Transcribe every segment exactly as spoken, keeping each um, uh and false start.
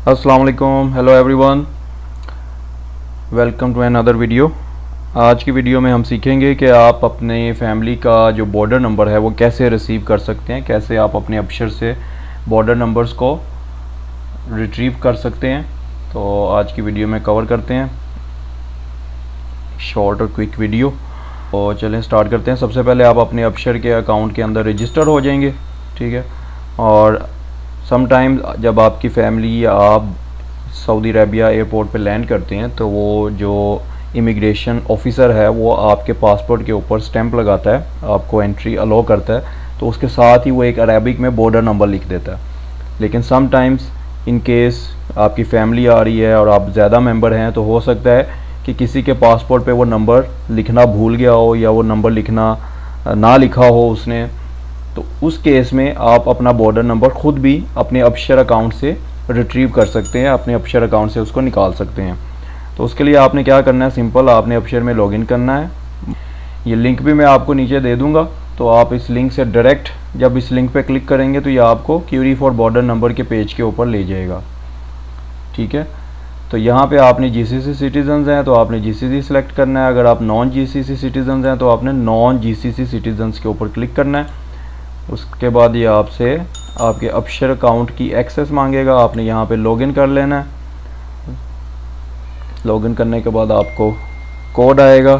अस्सलाम वालेकुम, hello everyone, welcome to another video. आज की वीडियो में हम सीखेंगे कि आप अपने फैमिली का जो बॉर्डर नंबर है वो कैसे रिसीव कर सकते हैं, कैसे आप अपने अबशर से बॉर्डर नंबर्स को रिट्रीव कर सकते हैं। तो आज की वीडियो में कवर करते हैं, शॉर्ट और क्विक वीडियो। तो चलें स्टार्ट करते हैं। सबसे पहले आप अपने अबशर के अकाउंट के अंदर रजिस्टर हो जाएंगे, ठीक है। और समटाइम जब आपकी फैमिली या आप सऊदी अरेबिया एयरपोर्ट पे लैंड करते हैं तो वो जो इमिग्रेशन ऑफिसर है वो आपके पासपोर्ट के ऊपर स्टैंप लगाता है, आपको एंट्री अलो करता है, तो उसके साथ ही वो एक अरेबिक में बॉर्डर नंबर लिख देता है। लेकिन समटाइम्स इन केस आपकी फैमिली आ रही है और आप ज़्यादा मेंबर हैं तो हो सकता है कि किसी के पासपोर्ट पे वो नंबर लिखना भूल गया हो या वो नंबर लिखना ना लिखा हो उसने, तो उस केस में आप अपना बॉर्डर नंबर खुद भी अपने अबशर अकाउंट से रिट्रीव कर सकते हैं, अपने अबशर अकाउंट से उसको निकाल सकते हैं। तो उसके लिए आपने क्या करना है, सिंपल आपने अबशर में लॉगिन करना है। ये लिंक भी मैं आपको नीचे दे दूंगा, तो आप इस लिंक से डायरेक्ट जब इस लिंक पे क्लिक करेंगे तो ये आपको क्यूरी फॉर बॉर्डर नंबर के पेज के ऊपर ले जाएगा, ठीक है। तो यहाँ पे आपने जीसीसी सिटीजन्स हैं तो आपने जीसीसी सिलेक्ट करना है। अगर आप नॉन जीसीसी सिटीजन्स हैं तो आपने नॉन जीसीसी सिटीजन्स के ऊपर क्लिक करना है। उसके बाद ये आपसे आपके अबशर अकाउंट की एक्सेस मांगेगा, आपने यहाँ पे लॉगिन कर लेना है। लॉगिन करने के बाद आपको कोड आएगा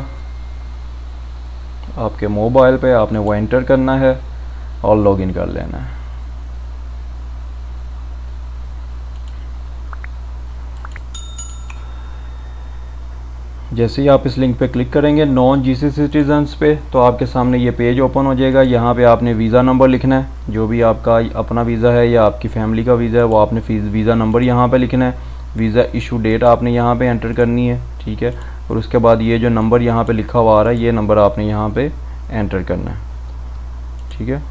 आपके मोबाइल पे, आपने वो एंटर करना है और लॉगिन कर लेना है। जैसे ही आप इस लिंक पे क्लिक करेंगे नॉन जीसीसी सिटीजन्स पे, तो आपके सामने ये पेज ओपन हो जाएगा। यहाँ पे आपने वीज़ा नंबर लिखना है, जो भी आपका अपना वीज़ा है या आपकी फैमिली का वीज़ा है वो आपने वीज़ा नंबर यहाँ पे लिखना है। वीज़ा इशू डेट आपने यहाँ पे एंटर करनी है, ठीक है। और उसके बाद ये जो नंबर यहाँ पे लिखा हुआ आ रहा है ये नंबर आपने यहाँ पे एंटर करना है, ठीक है।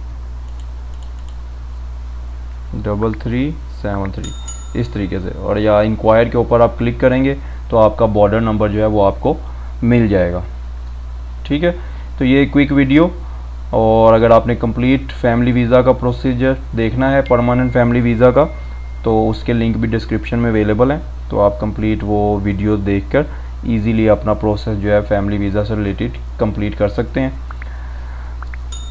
डबल थ्री सेवन थ्री इस तरीके से, और या इंक्वायर के ऊपर आप क्लिक करेंगे तो आपका बॉर्डर नंबर जो है वो आपको मिल जाएगा, ठीक है। तो ये क्विक वीडियो, और अगर आपने कंप्लीट फैमिली वीज़ा का प्रोसीजर देखना है, परमानेंट फैमिली वीज़ा का, तो उसके लिंक भी डिस्क्रिप्शन में अवेलेबल है। तो आप कंप्लीट वो वीडियो देखकर इजीली अपना प्रोसेस जो है फैमिली वीज़ा से रिलेटेड कंप्लीट कर सकते हैं।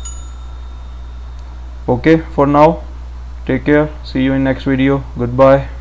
Okay, for now take care, see you in next video, good bye.